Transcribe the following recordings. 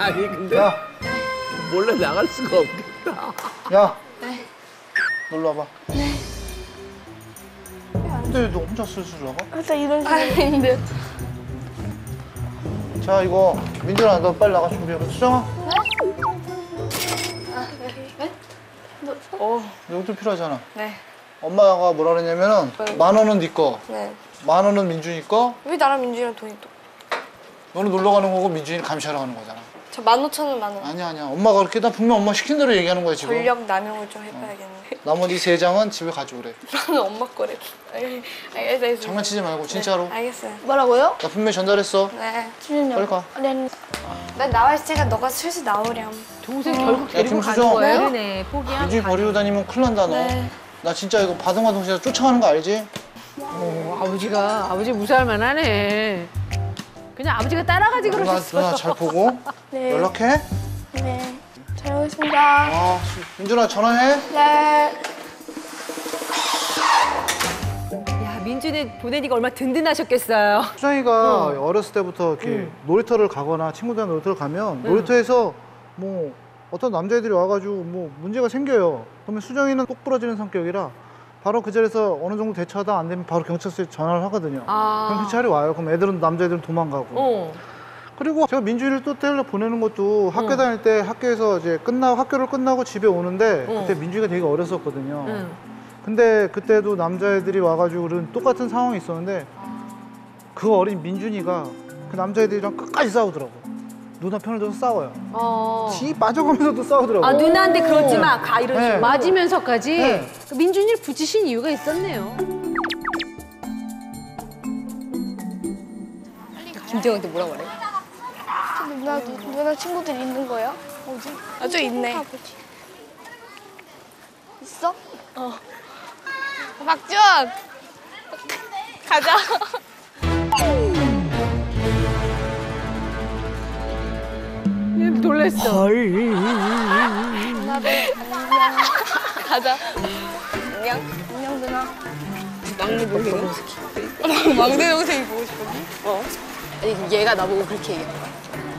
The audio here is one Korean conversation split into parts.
아니 근데 야, 몰래 나갈 수가 없겠다. 야. 네. 놀러 와봐. 네. 근데 너 혼자 슬슬 나가? 일단 이런 식으로. 아닌데. 자, 이거 민준아, 너 빨리 나가 준비해. 수정아. 네? 용돈 필요하잖아. 네. 엄마가 뭐라 그랬냐면은 10,000원은 네 거, 네. 10,000원은 민준이 거. 왜 나랑 민준이랑 돈이 또? 너는 놀러 가는 거고 민준이는 감시하러 가는 거잖아. 저 15,000원 많아요. 아니야. 엄마가 그렇게 나 분명 엄마 시킨 대로 얘기하는 거야 지금. 전력 남용을 좀 해봐야겠네. 나머지 3장은 집에 가져오래. 나는 엄마 거래. 알겠어요. 장난치지 말고 진짜로. 네, 알겠어요. 뭐라고요? 나 분명히 전달했어. 네. 빨리 가. 네. 난 나와 있을 테니까 너가 슬슬 나오렴. 동생 결국 야, 데리고 가는 김수정. 거예요? 그러네, 포기하고. 민준이 버리고 다니면 큰일 난다 너. 네. 나 진짜 이거 바둥바둥 쫓아가는 거 알지? 아버지 무시할 만하네. 그냥 아버지가 따라가지 그러셨어. 누나 잘 보고 네. 연락해. 네. 잘 오겠습니다. 아, 민준아 전화해. 네. 야, 민준이 보내니까 얼마나 든든하셨겠어요. 수정이가 어렸을 때부터 이렇게 놀이터를 가거나 친구들이랑 놀이터를 가면 놀이터에서 뭐 어떤 남자애들이 와가지고 뭐 문제가 생겨요. 그러면 수정이는 똑 부러지는 성격이라 바로 그 자리에서 어느 정도 대처하다 안 되면 바로 경찰서에 전화를 하거든요. 그럼 경찰이 와요. 그럼 애들은 남자애들은 도망가고. 그리고 제가 민준이를 또 때려 보내는 것도 학교 다닐 때 학교에서 이제 학교를 끝나고 집에 오는데 그때 민준이가 되게 어렸었거든요. 근데 그때도 남자애들이 와가지고 그런 똑같은 상황이 있었는데 그 어린 민준이가 그 남자애들이랑 끝까지 싸우더라고. 누나 편을 들어서 싸워요. 지 빠져가면서도 싸우더라고. 아, 누나한테 그러지 마. 가, 이런 네. 식으로. 맞으면서까지 네. 민준이를 붙이신 이유가 있었네요. 김정은한테 뭐라 그래? 누나 친구들 있는 거예요? 어디? 아, 저 있네. 있어? 박지원! 가자. 얘 놀랬어. 누나들 안녕. 가자. 안녕. 안녕 누나. 막내 동생. 막내 동생이 보고 싶었니? 아니, 얘가 나보고 그렇게 얘기한 거야.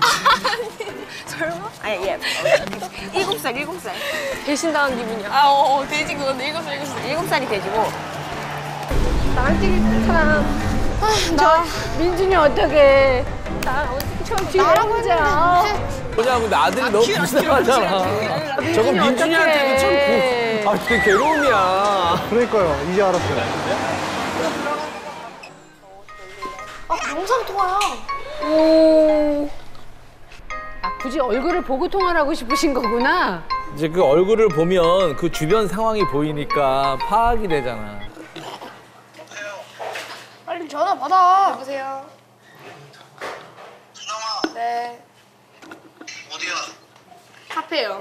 설마? 아니, 얘. 7살. 배신당한 기분이야. 아, 돼지 그건데 7살이 돼지고. 나랑 찍을 사람. 나 민준이 어떡해. 나 어떻게 저 뒤에 혼자. 뭐냐 근데 아들이 너무 불쌍하잖아. 저거 민준이한테도 참 되게 괴로움이야. 그러니까요. 이제 알았어요. 영상 통화야. 아, 굳이 얼굴을 보고 통화를 하고 싶으신 거구나. 이제 그 얼굴을 보면 그 주변 상황이 보이니까 파악이 되잖아. 빨리 전화 받아. 여보세요? 수정아, 네. 어디야? 카페요.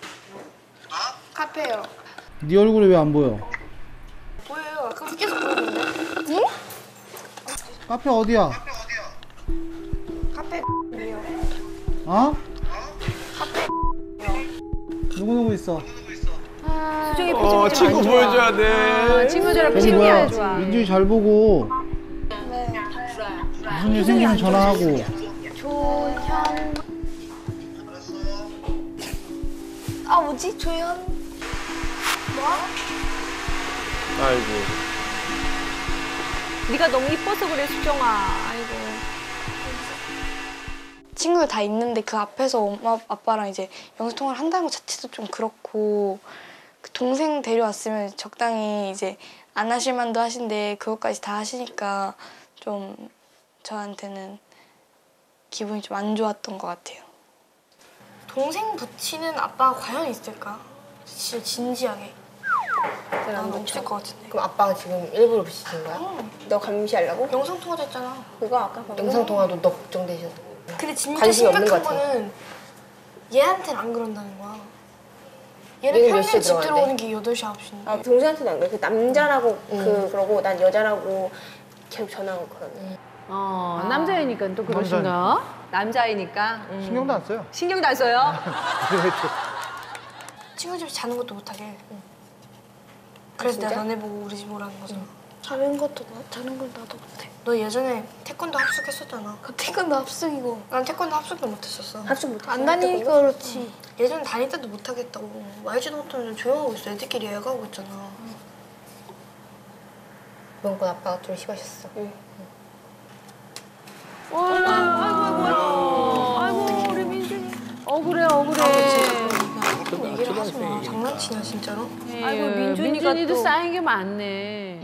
카페요. 네 얼굴이 왜 안 보여? 보여요. 아까 계속 보이는데. 카페 어디야? 카페. 어? 누구 있어? 수정이 표정이 좀 친구 안 좋아. 보여줘야 돼. 친구들 앞에 여기 신기 뭐야? 안 좋아. 민준이 잘 보고. 무슨 일 생기면 전화하고. 조현. 아 뭐지? 조현. 아이고. 네가 너무 이뻐서 그래, 수정아. 아이고. 친구들 다 있는데 그 앞에서 엄마 아빠랑 이제 영상통화를 한다는 것 자체도 좀 그렇고, 그 동생 데려왔으면 적당히 이제 안 하실 만도 하신데 그것까지 다 하시니까 좀 저한테는 기분이 좀 안 좋았던 것 같아요. 동생 붙이는 아빠가 과연 있을까? 진짜 진지하게. 난 없을 것 같은데. 그럼 아빠가 지금 일부러 붙이신 거야? 너 감시하려고? 영상통화도 했잖아. 그거 아까 영상통화도 너 걱정되셔서. 근데 진짜 관심이 없는 심각한 것 같아. 거는 얘한테는 안 그런다는 거야. 얘는 얘는 몇 평일에 시에 집 들어가는데? 들어오는 게 8시, 9시인데. 아, 동생한테도 안 그래. 그 남자라고 그러고 난 여자라고 계속 전화하고 그러네. 남자이니까 또 그러신가? 남자이니까. 신경도 안 써요. 신경도 안 써요? 친구 집에 자는 것도 못하게. 그래서 내가 너네 보고 우리 집 오라는 거잖아. 다른 건 나도 못해. 너 예전에 태권도 합숙했었잖아. 그 태권도 합숙이고. 난 태권도 합숙도 못했었어. 합숙 못해. 안 다니니까 그렇지. 예전에 다닐 때도 못하겠다고. 말지도 못하면 조용하고 있어. 애들끼리 애가하고 있잖아. 명건 아빠가 좀 심하셨어. 아이고 우리 민준이. 억울해. 얘기를 하지 마. 장난치냐 진짜로? 아이고 민준이가 민준이도 또. 쌓인 게 많네.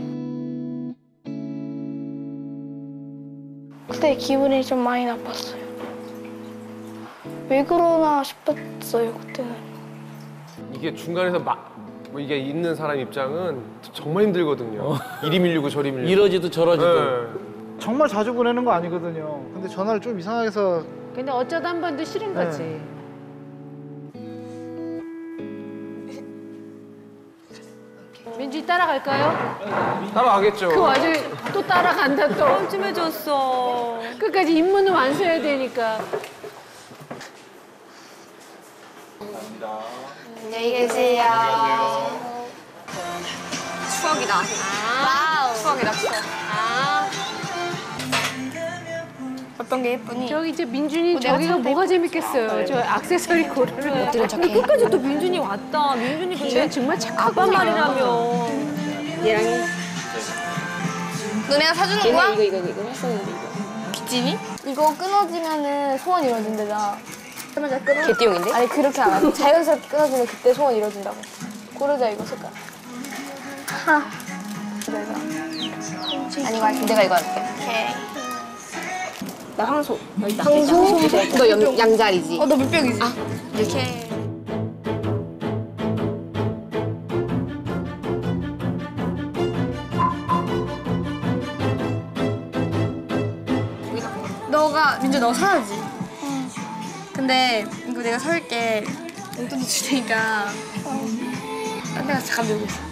그때 기분이 좀 많이 나빴어요. 왜 그러나 싶었어요, 그때는. 이게 중간에서 뭐 이게 있는 사람 입장은 정말 힘들거든요. 이리 밀리고 저리 밀리고. 이러지도 저러지도. 네. 정말 자주 보내는 거 아니거든요. 근데 전화를 좀 이상하게 해서 근데 어쩌다 한 번도 싫은 거지. 민준이 따라갈까요? 따라가겠죠. 그 와중에 또 따라간다 또. 찜해줬어. 끝까지 임무는 완수해야 되니까. 안녕히 계세요. 추억이다. 추억이다, 추억. 어떤 게 예쁘니? 저기 이제 민준이 저기가 뭐가 재밌겠어요. 저 액세서리 고르는 것들은 근데 끝까지 또 민준이 왔다. 민준이 근데 정말 착하구나. 아빠 말이라며. 너네가 사주는 거야? 이거 했었는데 이거. 빚지니? 이거 끊어지면은 소원 이뤄진대잖아. 개띠용인데? 아니 그렇게 안 하고 자연스럽게 끊어지면 그때 소원 이뤄진다고. 고르자 이거 색깔. 아니 내가 이거 할게. 오케이. 나 황소. 너 양자리지? 너 물병이지? 이렇게. 민주 너 사야지. 근데 이거 내가 사올게. 용돈도 줄 테니까. 딴 데 가서 잠깐 놀고 있어.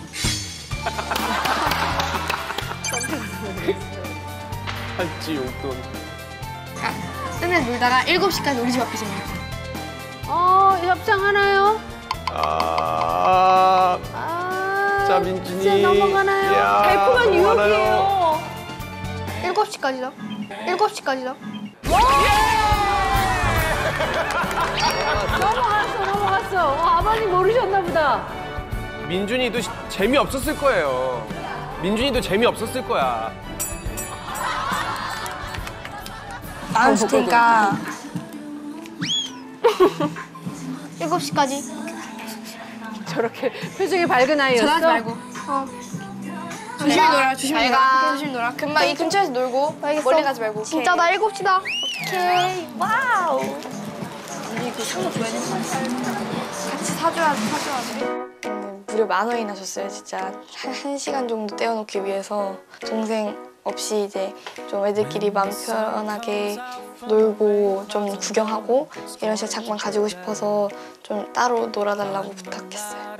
할지 용돈. 딴 데 놀다가 7시까지 우리 집 앞에서 놀자. 협상하나요? 자 민준이. 진짜 넘어가나요? 달콤한 유혹이에요. 7시까지다. 7시까지다. 넘어갔어. 아버님 모르셨나 보다. 민준이도 재미없었을 거예요. 민준이도 재미없었을 거야. 나는 줄 테니까. 7시까지. 저렇게 표정이 밝은 아이였어? 전화하지 말고. 조심히 놀아, 조심히 놀아. 조심히 놀아. 금방 이 근처에서 놀고 멀리 가지 말고. 진짜 나 7시다. 오케이. 와우. 우리 그 상도 줘야 돼. 같이 사줘야 돼. 무려 10,000원이나 줬어요, 진짜. 1시간 정도 떼어놓기 위해서 동생 없이 이제 좀 애들끼리 마음 편하게 놀고 좀 구경하고 이런 시간 잠깐 가지고 싶어서 좀 따로 놀아달라고 부탁했어요.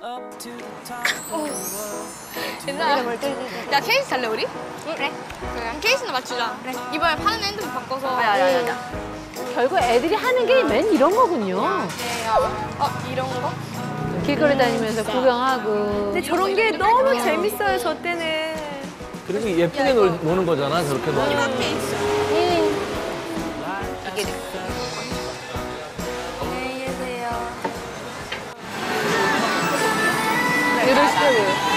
야, 케이스 살래 우리? 그래. 케이스나 맞추자. 그래. 이번에 파는 핸드폰 바꿔서. 결국 애들이 하는 게 맨 이런 거군요. 이런 거? 길거리 다니면서 구경하고. 근데 저런 게 너무 재밌어요 저 때는. 그리고 예쁘게 노는 거잖아, 저렇게 노는. 케이스. 이게 안녕히 계세요. 이러시더라고요.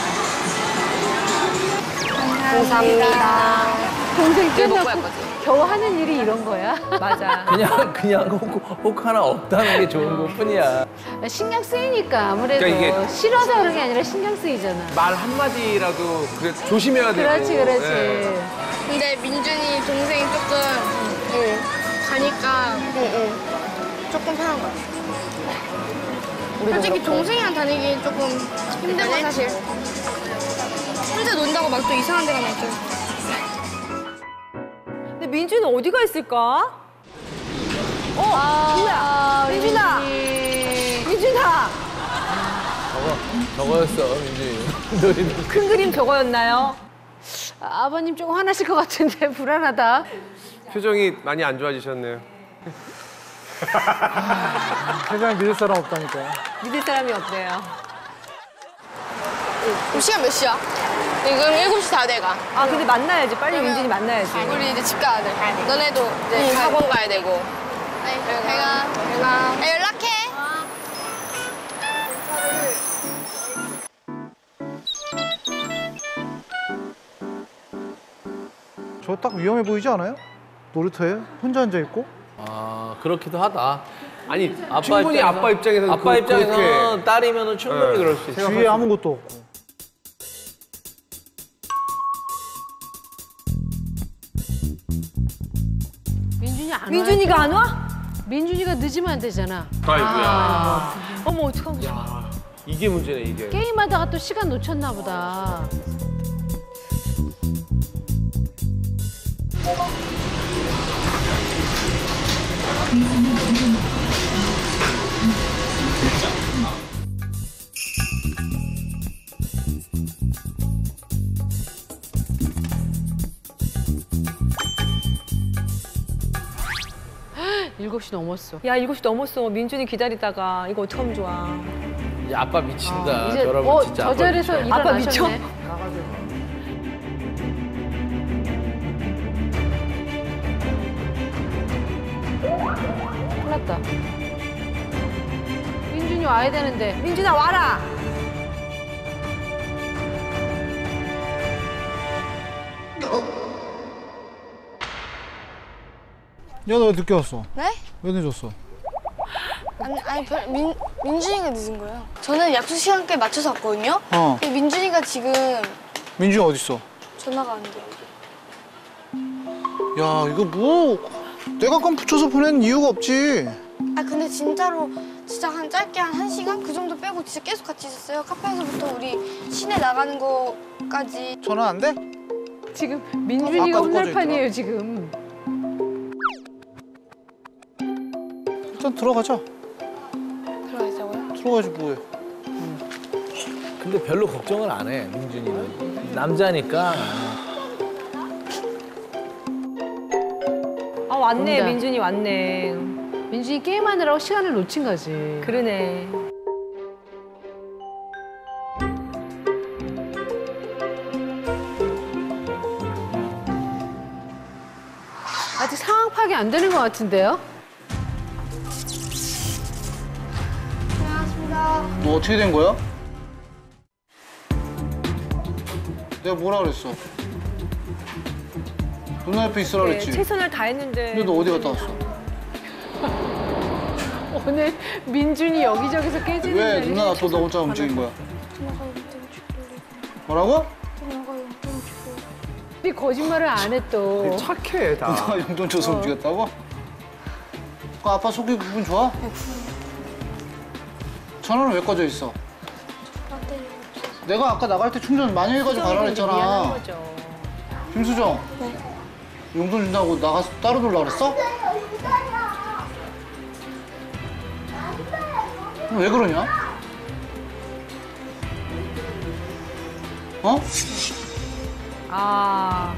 감사합니다. 동생 왜 먹고 끝나고 할 거지? 겨우 하는 일이 이런 거야? 맞아. 그냥 혹 하나 없다는 게 좋은 것뿐이야. 신경 쓰이니까 아무래도 그러니까 싫어서 그런 게 아니라 신경 쓰이잖아. 말 한마디라도 그래 조심해야 되고. 그렇지. 예. 근데 민준이 동생이 조금 가니까 조금 편한 것 같아. 솔직히 동생이랑 다니기 조금 힘든 건 사실. 혼자 논다고 막 또 이상한 데 가면 좀. 근데 민준은 어디가 있을까? 누구야? 민준아. 민준아. 저거였어, 민준이. 큰 그림 저거였나요? 아버님 조금 화나실 것 같은데 불안하다. 표정이 많이 안 좋아지셨네요. 세상에 믿을 사람 없다니까. 믿을 사람이 없네요. 그럼 시간 몇 시야? 지금 7시 다 돼가. 아 근데 만나야지. 빨리 민준이 만나야지. 우리 이제 집 가야 돼. 너네도 이제 학원 가야 되고. 내가 연락해. 저 딱 위험해 보이지 않아요? 놀이터에 혼자 앉아 있고. 아 그렇기도 하다. 아니 충분히 아빠 입장에서는 아빠 입장에서 그렇게. 딸이면은 충분히 네. 그럴 수 있어. 주위에 아무것도 없고. 민준이 안 와. 민준이가 안 와? 민준이가 늦으면 안 되잖아. 아이고야. 어머 어떡한 거야. 이게 문제네 이게. 게임하다가 또 시간 놓쳤나 보다. 일곱 시 넘었어. 야 7시 넘었어. 민준이 기다리다가 이거 어떡하면 좋아. 이제 아빠 미친다. 이제 여러분 진짜 저 아빠 자리에서 미쳐. 아빠 미쳐? 일어나셨네. 큰일 났다. 민준이 와야 되는데. 민준아 와라. 야, 너 왜 늦게 왔어? 네? 왜 늦었어? 아니 민준이가 늦은 거예요. 저는 약속 시간까지 맞춰서 왔거든요. 근데 민준이가 지금 민준이 어딨어? 전화가 안 돼요. 야, 이거 뭐 내가 건 붙여서 보낸 이유가 없지. 아 근데 진짜로 진짜 한 짧게 한 1시간? 그 정도 빼고 진짜 계속 같이 있었어요. 카페에서부터 우리 시내 나가는 거까지. 전화 안 돼? 지금 민준이가 아까도 혼날 꺼져 판이에요, 지금. 일단 들어가자. 들어가자고요? 들어가지 뭐해. 근데 별로 걱정을 안 해. 민준이는 남자니까. 아 왔네. 온다. 민준이 왔네. 민준이 게임하느라고 시간을 놓친 거지. 그러네. 아직 상황 파악이 안 되는 것 같은데요? 너 어떻게 된 거야? 내가 뭐라 그랬어? 누나 옆에 있으라 네, 그랬지? 최선을 다했는데. 근데 너 어디 갔다 왔어? 오늘 민준이 여기저기서 깨지는 왜 날이 누나 놔둬 너 혼자 움직인 거야? 뭐라고? 이 거짓말을 안 해 또. 착해 다. 누나가 용돈 줘서 움직였다고? 그 아빠 속이 기분 좋아? 전화는 왜 꺼져 있어? 내가 아까 나갈 때 충전 많이 해가지고 가라 미안한 그랬잖아. 거죠. 김수정. 용돈 준다고 나가서 따로 놀라 그랬어? 왜 그러냐? 어? 아,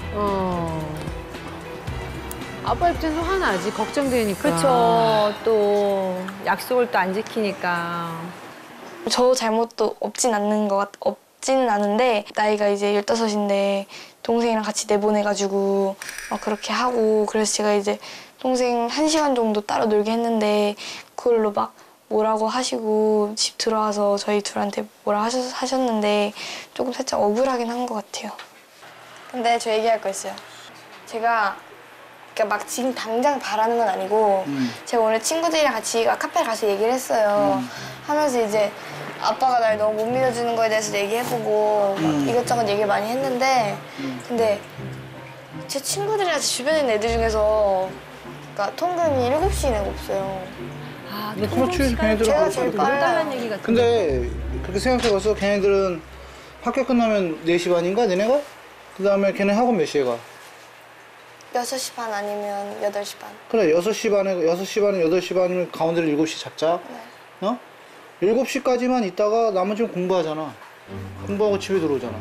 아빠 입장에서 화나지, 걱정되니까. 그쵸. 또 약속을 또 안 지키니까. 저 잘못도 없지는 않은데 나이가 이제 15인데 동생이랑 같이 내보내가지고 막 그렇게 하고 그래서 제가 이제 동생 1시간 정도 따로 놀게 했는데 그걸로 막 뭐라고 하시고 집 들어와서 저희 둘한테 뭐라 하셨는데 조금 살짝 억울하긴 한 것 같아요. 근데 저 얘기할 거 있어요. 제가 그러니까 막 지금 당장 바라는 건 아니고 제가 오늘 친구들이랑 같이 카페에 가서 얘기를 했어요. 하면서 이제 아빠가 날 너무 못 믿어주는 거에 대해서 얘기해보고 막 이것저것 얘기를 많이 했는데 근데 제 친구들이랑 제 주변에 있는 애들 중에서 그러니까 통금이 7시 이내가 없어요. 아, 근데 그렇지, 걔네들은. 제가 제일 빨라요. 달라는 얘기 같은데. 근데 그렇게 생각해봐서 걔네들은 학교 끝나면 4시 반인가 너네가? 그 다음에 걔네 학원 몇 시에 가? 6시 반 아니면 8시 반. 그래 6시 반에 8시 반이면 가운데를 7시 잡자. 네. 어? 7시까지만 있다가 나머지는 공부하잖아. 공부하고 집에 들어오잖아.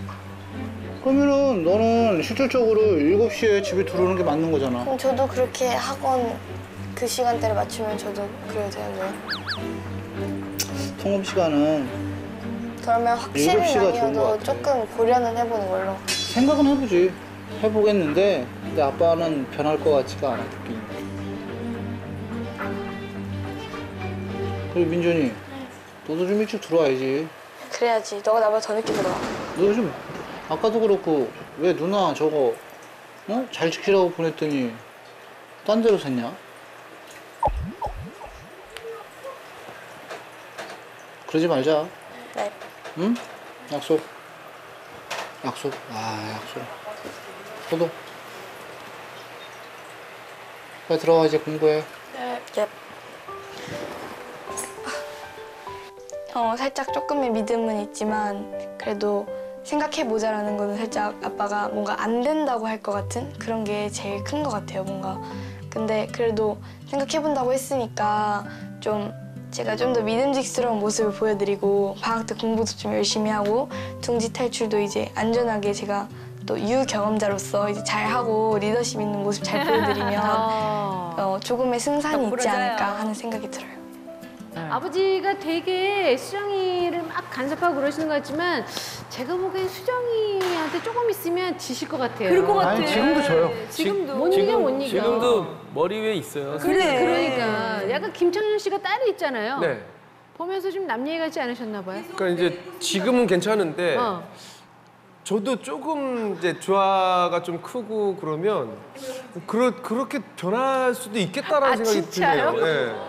그러면은 너는 실질적으로 7시에 집에 들어오는 게 맞는 거잖아. 그럼 저도 그렇게 학원 그 시간대를 맞추면 저도 그래도 되는데 통금 시간은 그러면 확실히 7시가 좋은 것 아니어도 같아. 조금 고려는 해보는 걸로. 생각은 해보지. 해보겠는데 근데 아빠는 변할 것 같지가 않아 느낌이. 그리고 민준이 너도 좀 일찍 들어와야지. 그래야지. 너가 나보다 더 늦게 들어와. 너 요즘 아까도 그렇고 왜 누나 저거 잘 지키라고 보냈더니 딴 데로 샜냐? 그러지 말자. 네. 응? 약속. 약속. 아 약속. 서도. 빨리 들어와 이제 공부해. 네. 살짝 조금의 믿음은 있지만 그래도 생각해보자라는 거는 살짝 아빠가 뭔가 안 된다고 할 것 같은 그런 게 제일 큰 것 같아요, 뭔가. 근데 그래도 생각해본다고 했으니까 좀 제가 좀 더 믿음직스러운 모습을 보여드리고 방학 때 공부도 좀 열심히 하고 둥지 탈출도 이제 안전하게 제가 또 유경험자로서 이제 잘하고 리더십 있는 모습 잘 보여드리면 조금의 승산이 있지 않을까 하는 생각이 들어요. 아버지가 되게 수정이를 막 간섭하고 그러시는 것 같지만 제가 보기엔 수정이한테 조금 있으면 지실 것 같아요. 그럴 것 같아. 아니 지금도 져요. 지금도 못 이겨 못 이겨. 지금도 머리 위에 있어요. 그러니까 약간 김창현 씨가 딸이 있잖아요. 네. 보면서 좀 남 얘기 같지 않으셨나 봐요. 그러니까 이제 지금은 괜찮은데 저도 조금 이제 주아가 좀 크고 그러면 그렇게 변할 수도 있겠다라는 생각이 진짜요? 드네요. 예.